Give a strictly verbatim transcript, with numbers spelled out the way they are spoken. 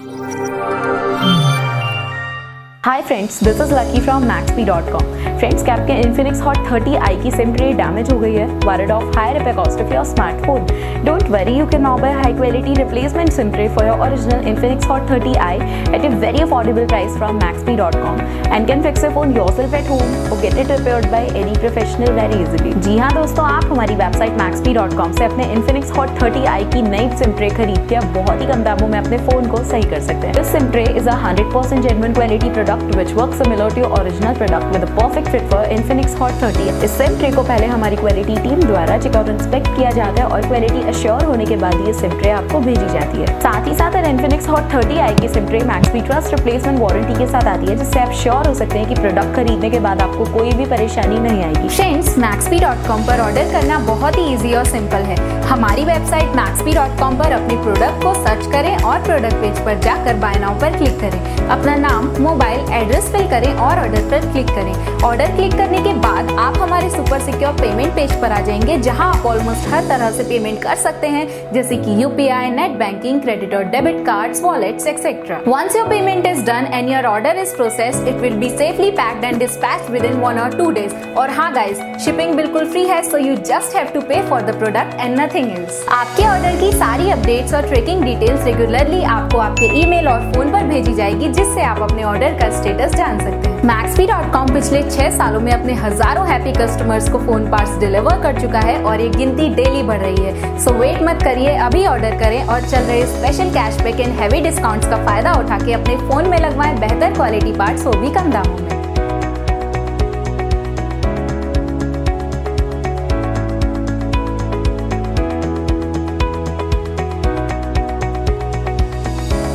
Hi friends, this is Lucky from Maxpe dot com. Friends, क्या आपके Infinix hot thirty I की SIM tray damage हो गई है? Worried of high repair cost of your smartphone? Don't worry, you can now buy high quality replacement SIM tray for your original Infinix Hot thirty i at a very affordable price from maxpy dot com and can fix your phone yourself at home or get it repaired by any professional very easily। जी हाँ दोस्तों, आप हमारी website maxpy dot com से अपने Infinix Hot thirty i की नई SIM tray खरीद के आप बहुत ही कम दामों में अपने फोन को सही कर सकते हैं। This SIM tray is a one hundred percent genuine quality product which works similar to your original product with a perfect fit for Infinix Hot thirty। इस SIM tray को पहले हमारी क्वालिटी टीम द्वारा चेकआउट इंस्पेक्ट किया जाता है और quality assure होने के बाद ये SIM tray आपको भेजी जाती है। साथ ही साथ Infinix Hot thirty i की SIM tray Maxpe trust replacement warranty के साथ आती है, जिससे आप श्योर हो सकते हैं कि प्रोडक्ट खरीदने के बाद आपको कोई भी परेशानी नहीं आएगी। फ्रेंड्स, मैक्सपी डॉट कॉम पर ऑर्डर करना बहुत ही इजी और सिंपल है। हमारी वेबसाइट मैक्सपी डॉट कॉम पर अपने प्रोडक्ट को सर्च करें और प्रोडक्ट पेज पर जाकर बाय नाउ पर क्लिक करें। अपना नाम, मोबाइल एड्रेस फिल करें और ऑर्डर पर क्लिक करें। ऑर्डर क्लिक करने के बाद आप हमारे सुपर सिक्योर पेमेंट पेज पर आ जाएंगे, जहां आप ऑलमोस्ट हर तरह से पेमेंट कर सकते हैं, जैसे कि यूपीआई, नेट बैंकिंग, क्रेडिट और debit cards, wallets etcetera. Once your payment is done and your order is processed, it will be safely packed and dispatched within one or two days। और हाँ guys, shipping बिल्कुल free है, so you just have to pay for the product and nothing else। आपके order की सारी updates और tracking details regularly आपको आपके ईमेल और फोन पर भेजी जाएगी, जिससे आप अपने ऑर्डर का स्टेटस जान सकते हैं। मैक्सपी डॉट कॉम पिछले छह सालों में अपने हजारों हैप्पी कस्टमर्स को फोन पार्ट्स डिलीवर कर चुका है और ये गिनती डेली बढ़ रही है। सो वेट मत करिए, अभी ऑर्डर करें और चल रहे special cashback and heavy discounts का फायदा उठा के अपने फोन में लगवाएं बेहतर क्वालिटी पार्ट्स, वो भी कम दामों में।